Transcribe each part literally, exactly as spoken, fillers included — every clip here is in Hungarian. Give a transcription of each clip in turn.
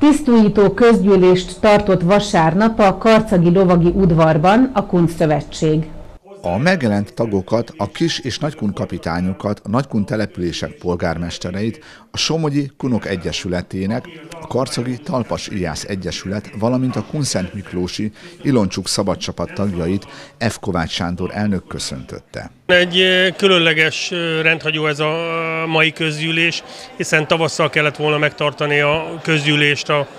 Tisztújító közgyűlést tartott vasárnap a Karcagi Lovagi Udvarban a Kun Szövetség. A megjelent tagokat, a kis- és nagykun kapitányokat, a nagykun települések polgármestereit, a Somogyi Kunok Egyesületének, a Karcagi Talpas Ijász Egyesület, valamint a Kunszent Miklósi Iloncsuk szabadcsapat tagjait F. Kovács Sándor elnök köszöntötte. Egy különleges rendhagyó ez a mai közgyűlés, hiszen tavasszal kellett volna megtartani a közgyűlést a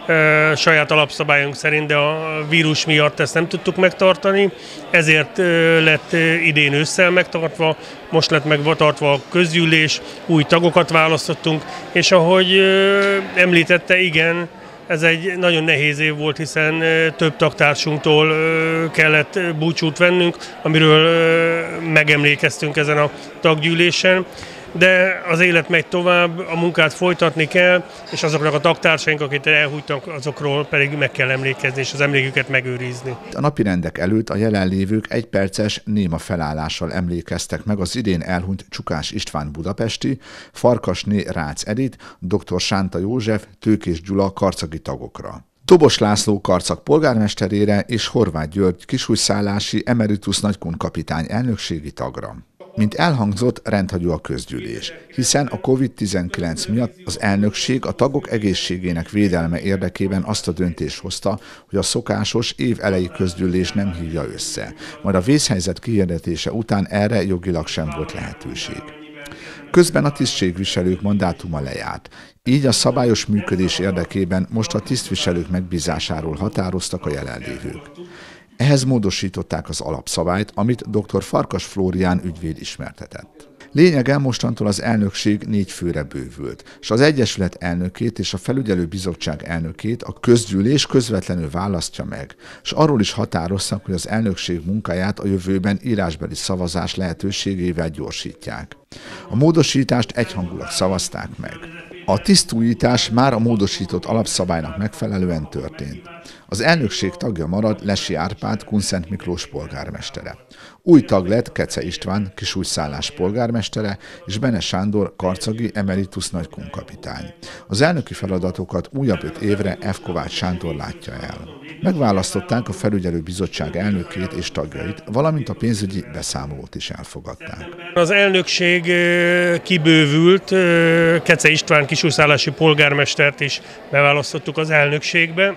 E, saját alapszabályunk szerint, de a vírus miatt ezt nem tudtuk megtartani, ezért e, lett idén ősszel megtartva, most lett megtartva a közgyűlés, új tagokat választottunk, és ahogy e, említette, igen, ez egy nagyon nehéz év volt, hiszen e, több tagtársunktól e, kellett búcsút vennünk, amiről e, megemlékeztünk ezen a taggyűlésen. De az élet megy tovább, a munkát folytatni kell, és azoknak a tagtársaink, akik elhújtak, azokról pedig meg kell emlékezni, és az emléküket megőrizni. A napirendek előtt a jelenlévők egyperces néma felállással emlékeztek meg az idén elhunyt Csukás István budapesti, Farkasné Rácz Edith, dr. Sánta József, Tőkés Gyula karcagi tagokra. Dobos László Karcag polgármesterére és Horváth György kisújszállási emeritus nagykun kapitány elnökségi tagra. Mint elhangzott, rendhagyó a közgyűlés, hiszen a kovid tizenkilenc miatt az elnökség a tagok egészségének védelme érdekében azt a döntést hozta, hogy a szokásos év elejé közgyűlés nem hívja össze, majd a vészhelyzet kihirdetése után erre jogilag sem volt lehetőség. Közben a tisztségviselők mandátuma lejárt, így a szabályos működés érdekében most a tisztviselők megbízásáról határoztak a jelenlévők. Ehhez módosították az alapszabályt, amit dr. Farkas Flórián ügyvéd ismertetett. Lényege mostantól az elnökség négy főre bővült, és az Egyesület elnökét és a felügyelő bizottság elnökét a közgyűlés közvetlenül választja meg, és arról is határoztak, hogy az elnökség munkáját a jövőben írásbeli szavazás lehetőségével gyorsítják. A módosítást egyhangulag szavazták meg. A tisztújítás már a módosított alapszabálynak megfelelően történt. Az elnökség tagja marad Lessy Árpád Kunszent Miklós polgármestere. Új tag lett Kece István kisújszállás polgármestere és Bene Sándor karcagi emeritus nagykun kapitány. Az elnöki feladatokat újabb öt évre F. Kovács Sándor látja el. Megválasztották a felügyelő bizottság elnökét és tagjait, valamint a pénzügyi beszámolót is elfogadták. Az elnökség kibővült, Kece István kisújszállási polgármestert is beválasztottuk az elnökségbe,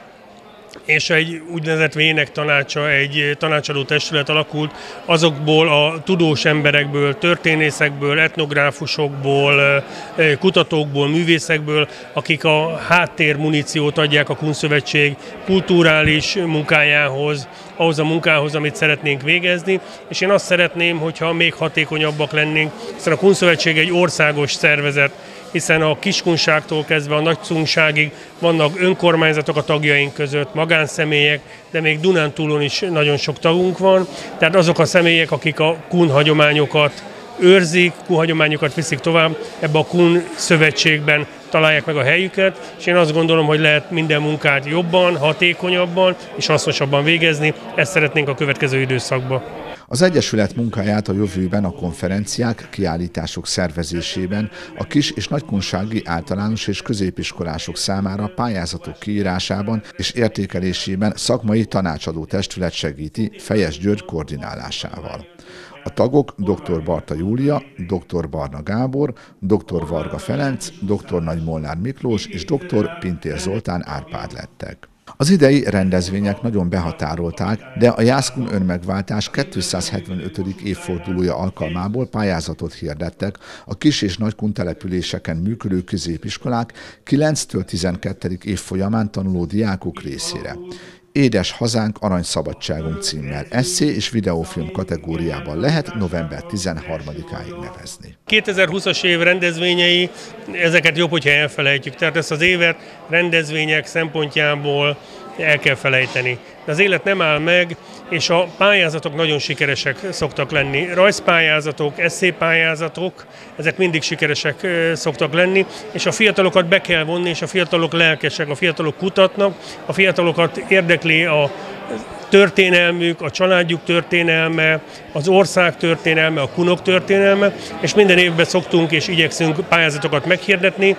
és egy úgynevezett vének tanácsa, egy tanácsadó testület alakult azokból a tudós emberekből, történészekből, etnográfusokból, kutatókból, művészekből, akik a háttérmuníciót adják a Kun Szövetség kulturális munkájához, ahhoz a munkához, amit szeretnénk végezni, és én azt szeretném, hogyha még hatékonyabbak lennénk, hiszen a Kun Szövetség egy országos szervezet, hiszen a kiskunságtól kezdve a nagykunságig vannak önkormányzatok a tagjaink között, magánszemélyek, de még Dunántúlon is nagyon sok tagunk van. Tehát azok a személyek, akik a kun hagyományokat őrzik, kun hagyományokat viszik tovább, ebbe a Kun Szövetségben találják meg a helyüket, és én azt gondolom, hogy lehet minden munkát jobban, hatékonyabban és hasznosabban végezni, ezt szeretnénk a következő időszakban. Az Egyesület munkáját a jövőben a konferenciák, kiállítások szervezésében, a kis- és nagykunsági általános és középiskolások számára pályázatok kiírásában és értékelésében szakmai tanácsadó testület segíti Fejes György koordinálásával. A tagok dr. Barta Júlia, dr. Barna Gábor, dr. Varga Ferenc, dr. Nagy Molnár Miklós és dr. Pintér Zoltán Árpád lettek. Az idei rendezvények nagyon behatárolták, de a Jászkun önmegváltás kétszázhetvenötödik évfordulója alkalmából pályázatot hirdettek a kis- és nagykun településeken működő középiskolák kilenctől tizenkettedik évfolyamán tanuló diákok részére. Édes hazánk, aranyszabadságunk címmel esszé és videófilm kategóriában lehet november tizenharmadikáig nevezni. kétezer-húszas év rendezvényei, ezeket jobb, hogyha elfelejtjük. Tehát ezt az évet rendezvények szempontjából el kell felejteni. De az élet nem áll meg, és a pályázatok nagyon sikeresek szoktak lenni. Rajzpályázatok, esszépályázatok, ezek mindig sikeresek szoktak lenni, és a fiatalokat be kell vonni, és a fiatalok lelkesek, a fiatalok kutatnak, a fiatalokat érdekli a történelmük, a családjuk történelme, az ország történelme, a kunok történelme, és minden évben szoktunk és igyekszünk pályázatokat meghirdetni.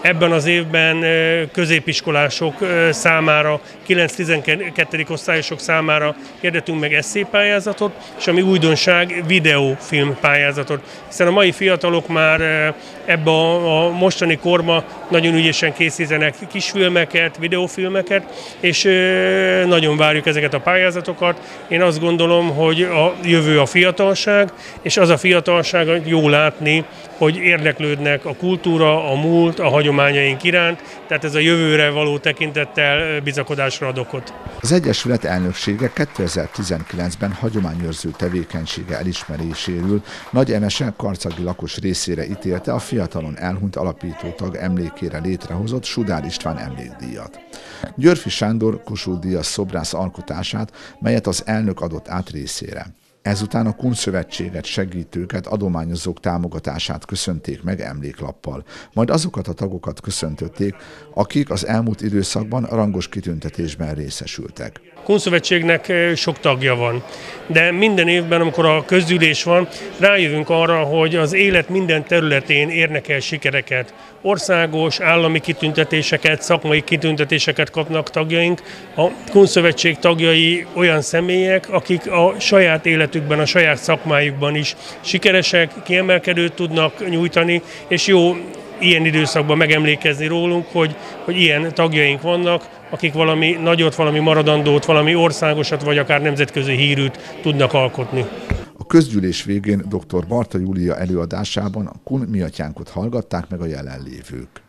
Ebben az évben középiskolások számára, kilenc-tizenkettedik osztályosok számára hirdettünk meg esszélypályázatot, és ami újdonság, videófilm pályázatot. Hiszen a mai fiatalok már ebbe a, a mostani korban nagyon ügyesen készítenek kisfilmeket, videófilmeket, és nagyon várjuk ezeket a pályázatokat. Én azt gondolom, hogy a jövő a fiatalság, és az a fiatalság jó látni, hogy érdeklődnek a kultúra, a múlt, a hagyományaink iránt, tehát ez a jövőre való tekintettel bizakodásra ad okot. Az Egyesület elnöksége kétezer-tizenkilencben hagyományőrző tevékenysége elismeréséről Nagy Emese karcagi lakos részére ítélte a fiatalon elhunyt alapítótag emlékére létrehozott Sudár István emlékdíjat. Györffy Sándor Kossuth-díjas szobrász alkotását, melyet az elnök adott át részére. Ezután a Kunszövetséget segítőket, adományozók támogatását köszönték meg emléklappal, majd azokat a tagokat köszöntötték, akik az elmúlt időszakban rangos kitüntetésben részesültek. A Kunszövetségnek sok tagja van, de minden évben, amikor a közgyűlés van, rájövünk arra, hogy az élet minden területén érnek el sikereket. Országos, állami kitüntetéseket, szakmai kitüntetéseket kapnak tagjaink. A Kunszövetség tagjai olyan személyek, akik a saját életükben, a saját szakmájukban is sikeresek, kiemelkedőt tudnak nyújtani, és jó ilyen időszakban megemlékezni rólunk, hogy, hogy ilyen tagjaink vannak, akik valami nagyot, valami maradandót, valami országosat, vagy akár nemzetközi hírűt tudnak alkotni. A közgyűlés végén dr. Barta Júlia előadásában a Kun mi atyánkot hallgatták meg a jelenlévők.